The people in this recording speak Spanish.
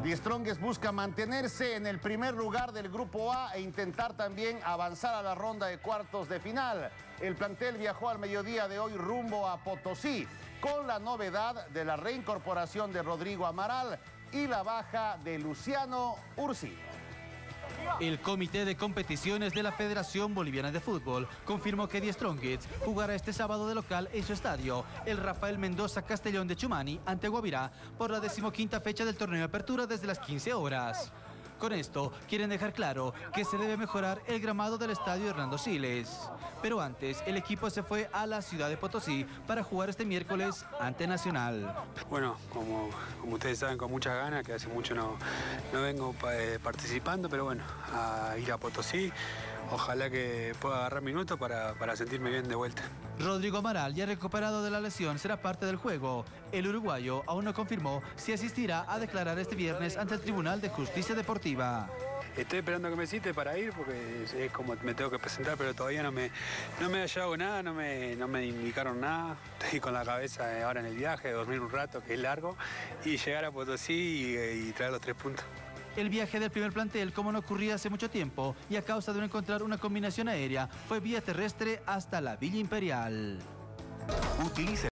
Die Strongest busca mantenerse en el primer lugar del Grupo A e intentar también avanzar a la ronda de cuartos de final. El plantel viajó al mediodía de hoy rumbo a Potosí, con la novedad de la reincorporación de Rodrigo Amaral y la baja de Luciano Ursino. El Comité de Competiciones de la Federación Boliviana de Fútbol confirmó que Die Strongest jugará este sábado de local en su estadio, el Rafael Mendoza Castellón de Chumani, ante Guavirá, por la 15ª fecha del torneo de apertura desde las 15 horas. Con esto, quieren dejar claro que se debe mejorar el gramado del estadio Hernando Siles. Pero antes, el equipo se fue a la ciudad de Potosí para jugar este miércoles ante Nacional. Bueno, como ustedes saben, con muchas ganas, que hace mucho no vengo participando, pero bueno, a ir a Potosí. Ojalá que pueda agarrar minutos para sentirme bien de vuelta. Rodrigo Amaral, ya recuperado de la lesión, será parte del juego. El uruguayo aún no confirmó si asistirá a declarar este viernes ante el Tribunal de Justicia Deportiva. Estoy esperando que me cite para ir porque es como me tengo que presentar, pero todavía no me ha llegado nada, no me indicaron nada. Estoy con la cabeza ahora en el viaje, dormir un rato, que es largo, y llegar a Potosí y traer los 3 puntos. El viaje del primer plantel, como no ocurría hace mucho tiempo, y a causa de no encontrar una combinación aérea, fue vía terrestre hasta la Villa Imperial. Utilice